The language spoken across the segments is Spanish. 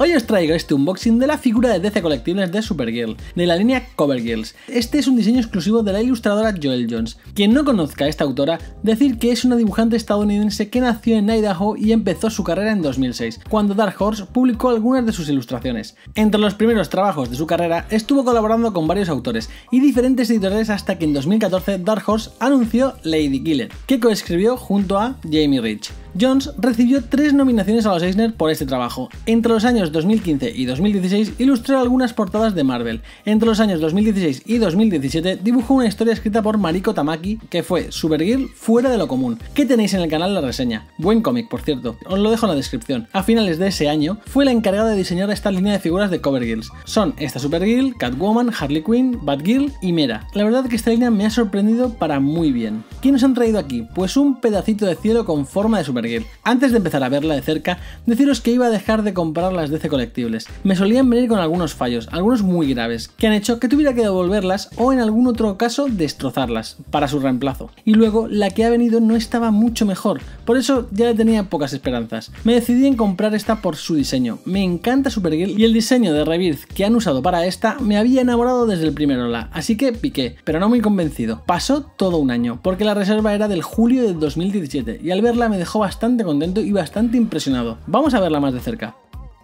Hoy os traigo este unboxing de la figura de DC Collectibles de Supergirl, de la línea Covergirls. Este es un diseño exclusivo de la ilustradora Joelle Jones. Quien no conozca a esta autora, decir que es una dibujante estadounidense que nació en Idaho y empezó su carrera en 2006, cuando Dark Horse publicó algunas de sus ilustraciones. Entre los primeros trabajos de su carrera estuvo colaborando con varios autores y diferentes editoriales hasta que en 2014 Dark Horse anunció Lady Killer, que coescribió junto a Jamie Rich. Jones recibió 3 nominaciones a los Eisner por este trabajo. Entre los años 2015 y 2016 ilustró algunas portadas de Marvel. Entre los años 2016 y 2017 dibujó una historia escrita por Mariko Tamaki que fue Supergirl fuera de lo común, que tenéis en el canal la reseña. Buen cómic, por cierto, os lo dejo en la descripción. A finales de ese año fue la encargada de diseñar esta línea de figuras de Covergirls. Son esta Supergirl, Catwoman, Harley Quinn, Batgirl y Mera. La verdad que esta línea me ha sorprendido para muy bien. ¿Qué nos han traído aquí? Pues un pedacito de cielo con forma de Supergirl. Antes de empezar a verla de cerca, deciros que iba a dejar de comprar las DC Collectibles. Me solían venir con algunos fallos, algunos muy graves, que han hecho que tuviera que devolverlas o en algún otro caso destrozarlas para su reemplazo. Y luego la que ha venido no estaba mucho mejor, por eso ya le tenía pocas esperanzas. Me decidí en comprar esta por su diseño. Me encanta Supergirl y el diseño de Rebirth que han usado para esta me había enamorado desde el primer hola, así que piqué, pero no muy convencido. Pasó todo un año, porque la reserva era del julio de 2017 y al verla me dejó bastante contento y bastante impresionado. Vamos a verla más de cerca.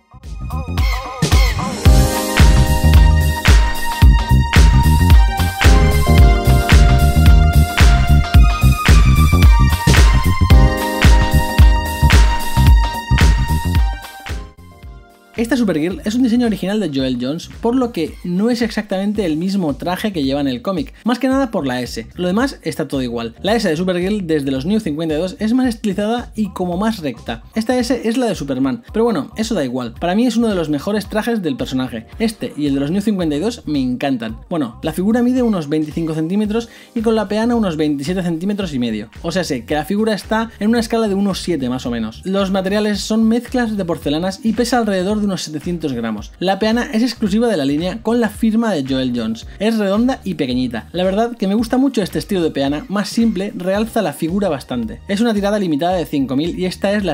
Esta Supergirl es un diseño original de Joelle Jones, por lo que no es exactamente el mismo traje que lleva en el cómic, más que nada por la S. Lo demás está todo igual. La S de Supergirl desde los New 52 es más estilizada y como más recta. Esta S es la de Superman, pero bueno, eso da igual. Para mí es uno de los mejores trajes del personaje. Este y el de los New 52 me encantan. Bueno, la figura mide unos 25 centímetros y con la peana unos 27 centímetros y medio. O sea, sé que la figura está en una escala de unos 7 más o menos. Los materiales son mezclas de porcelanas y pesa alrededor de unos 700 gramos. La peana es exclusiva de la línea con la firma de Joelle Jones. Es redonda y pequeñita. La verdad que me gusta mucho este estilo de peana, más simple, realza la figura bastante. Es una tirada limitada de 5000 y esta es la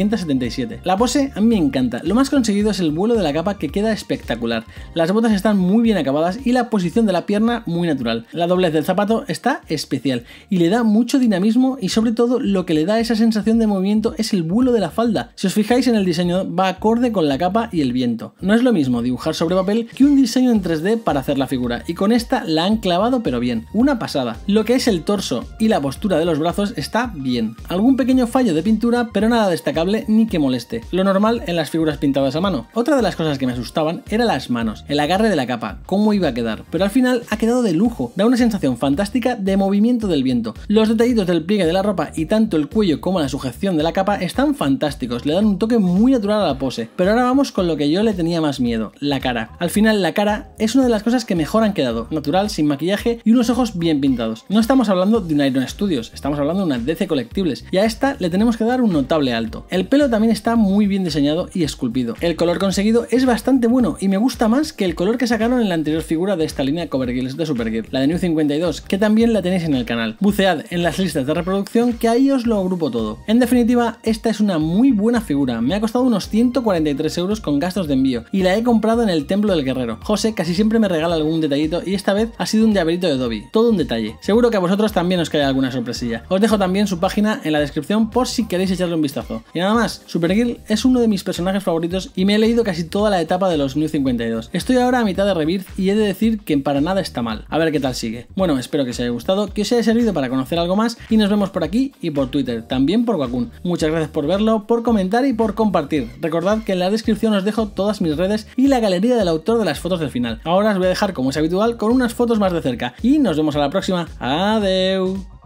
677. La pose a mí me encanta. Lo más conseguido es el vuelo de la capa que queda espectacular. Las botas están muy bien acabadas y la posición de la pierna muy natural. La doblez del zapato está especial y le da mucho dinamismo y sobre todo lo que le da esa sensación de movimiento es el vuelo de la falda. Si os fijáis en el diseño va acorde con la capa y el viento. No es lo mismo dibujar sobre papel que un diseño en 3D para hacer la figura, y con esta la han clavado pero bien, una pasada. Lo que es el torso y la postura de los brazos está bien. Algún pequeño fallo de pintura, pero nada destacable ni que moleste. Lo normal en las figuras pintadas a mano. Otra de las cosas que me asustaban era las manos, el agarre de la capa, cómo iba a quedar, pero al final ha quedado de lujo. Da una sensación fantástica de movimiento del viento. Los detallitos del pliegue de la ropa y tanto el cuello como la sujeción de la capa están fantásticos, le dan un toque muy natural a la pose. Pero ahora vamos con lo que yo le tenía más miedo, la cara. Al final la cara es una de las cosas que mejor han quedado, natural, sin maquillaje y unos ojos bien pintados. No estamos hablando de una Iron Studios, estamos hablando de una DC Collectibles y a esta le tenemos que dar un notable alto. El pelo también está muy bien diseñado y esculpido. El color conseguido es bastante bueno y me gusta más que el color que sacaron en la anterior figura de esta línea Covergirls de Supergirl, la de New 52, que también la tenéis en el canal. Bucead en las listas de reproducción que ahí os lo agrupo todo. En definitiva, esta es una muy buena figura, me ha costado unos 143 euros con gastos de envío y la he comprado en el Templo del Guerrero. José casi siempre me regala algún detallito y esta vez ha sido un llaverito de Dobby, todo un detalle. Seguro que a vosotros también os cae alguna sorpresilla. Os dejo también su página en la descripción por si queréis echarle un vistazo. Y nada más, Supergirl es uno de mis personajes favoritos y me he leído casi toda la etapa de los New 52. Estoy ahora a mitad de Rebirth y he de decir que para nada está mal. A ver qué tal sigue. Bueno, espero que os haya gustado, que os haya servido para conocer algo más y nos vemos por aquí y por Twitter, también por Wacom. Muchas gracias por verlo, por comentar y por compartir. Recordad que en la descripción os dejo todas mis redes y la galería del autor de las fotos del final. Ahora os voy a dejar, como es habitual, con unas fotos más de cerca y nos vemos a la próxima. Adeu.